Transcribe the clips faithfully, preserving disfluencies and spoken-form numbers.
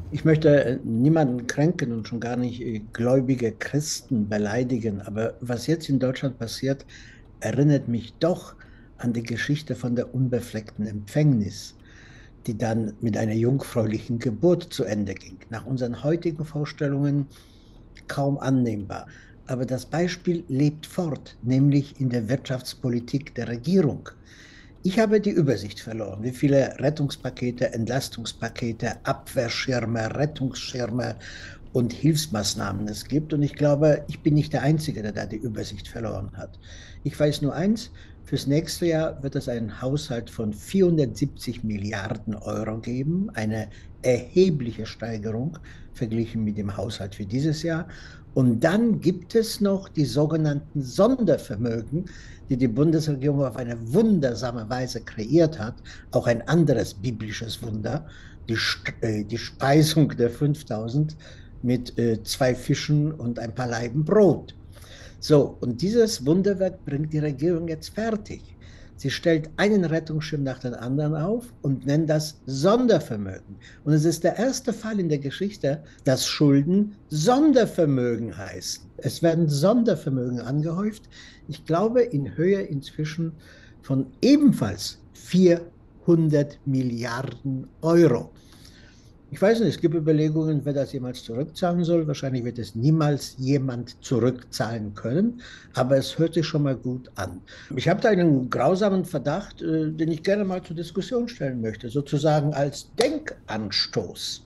Ich möchte äh, niemanden kränken und schon gar nicht äh, gläubige Christen beleidigen, aber was jetzt in Deutschland passiert, erinnert mich doch an die Geschichte von der unbefleckten Empfängnis, die dann mit einer jungfräulichen Geburt zu Ende ging. Nach unseren heutigen Vorstellungen kaum annehmbar. Aber das Beispiel lebt fort, nämlich in der Wirtschaftspolitik der Regierung. Ich habe die Übersicht verloren, wie viele Rettungspakete, Entlastungspakete, Abwehrschirme, Rettungsschirme und Hilfsmaßnahmen es gibt. Und ich glaube, ich bin nicht der Einzige, der da die Übersicht verloren hat. Ich weiß nur eins, fürs nächste Jahr wird es einen Haushalt von vierhundertsiebzig Milliarden Euro geben, eine erhebliche Steigerung verglichen mit dem Haushalt für dieses Jahr. Und dann gibt es noch die sogenannten Sondervermögen, die die Bundesregierung auf eine wundersame Weise kreiert hat. Auch ein anderes biblisches Wunder, die, äh, die Speisung der fünftausend mit äh, zwei Fischen und ein paar Laiben Brot. So, und dieses Wunderwerk bringt die Regierung jetzt fertig. Sie stellt einen Rettungsschirm nach dem anderen auf und nennt das Sondervermögen. Und es ist der erste Fall in der Geschichte, dass Schulden Sondervermögen heißen. Es werden Sondervermögen angehäuft. Ich glaube in Höhe inzwischen von ebenfalls vierhundert Milliarden Euro. Ich weiß nicht, es gibt Überlegungen, wer das jemals zurückzahlen soll. Wahrscheinlich wird es niemals jemand zurückzahlen können, aber es hört sich schon mal gut an. Ich habe da einen grausamen Verdacht, äh, den ich gerne mal zur Diskussion stellen möchte, sozusagen als Denkanstoß.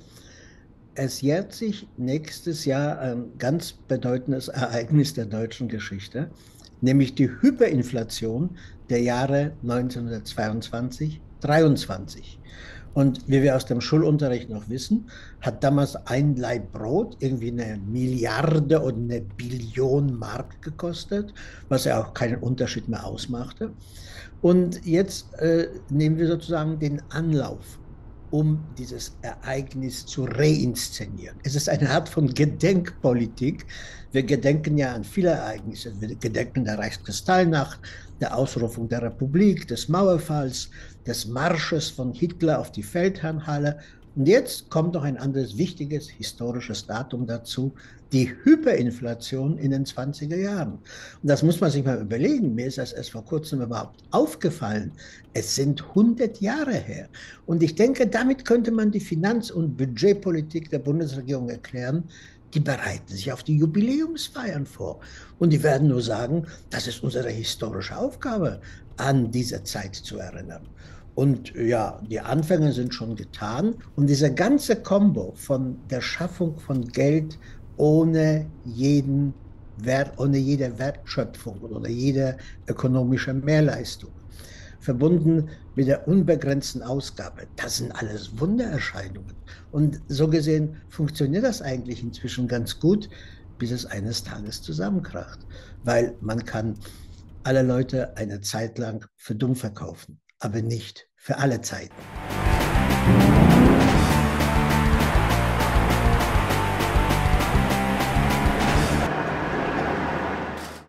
Es jährt sich nächstes Jahr ein ganz bedeutendes Ereignis der deutschen Geschichte, nämlich die Hyperinflation der Jahre neunzehnhundertzweiundzwanzig, dreiundzwanzig. Und wie wir aus dem Schulunterricht noch wissen, hat damals ein Laib Brot irgendwie eine Milliarde oder eine Billion Mark gekostet, was ja auch keinen Unterschied mehr ausmachte. Und jetzt äh, nehmen wir sozusagen den Anlauf, um dieses Ereignis zu reinszenieren. Es ist eine Art von Gedenkpolitik. Wir gedenken ja an viele Ereignisse. Wir gedenken der Reichskristallnacht, der Ausrufung der Republik, des Mauerfalls, des Marsches von Hitler auf die Feldherrnhalle. Und jetzt kommt noch ein anderes wichtiges historisches Datum dazu, die Hyperinflation in den zwanziger Jahren. Und das muss man sich mal überlegen. Mir ist das erst vor kurzem überhaupt aufgefallen. Es sind hundert Jahre her. Und ich denke, damit könnte man die Finanz- und Budgetpolitik der Bundesregierung erklären. Die bereiten sich auf die Jubiläumsfeiern vor. Und die werden nur sagen, das ist unsere historische Aufgabe, an diese Zeit zu erinnern. Und ja, die Anfänge sind schon getan. Und diese ganze Kombo von der Schaffung von Geld ohne jeden Wert, ohne jede Wertschöpfung oder jede ökonomische Mehrleistung, verbunden mit der unbegrenzten Ausgabe. Das sind alles Wundererscheinungen. Und so gesehen funktioniert das eigentlich inzwischen ganz gut, bis es eines Tages zusammenkracht. Weil man kann alle Leute eine Zeit lang für dumm verkaufen, aber nicht für alle Zeiten.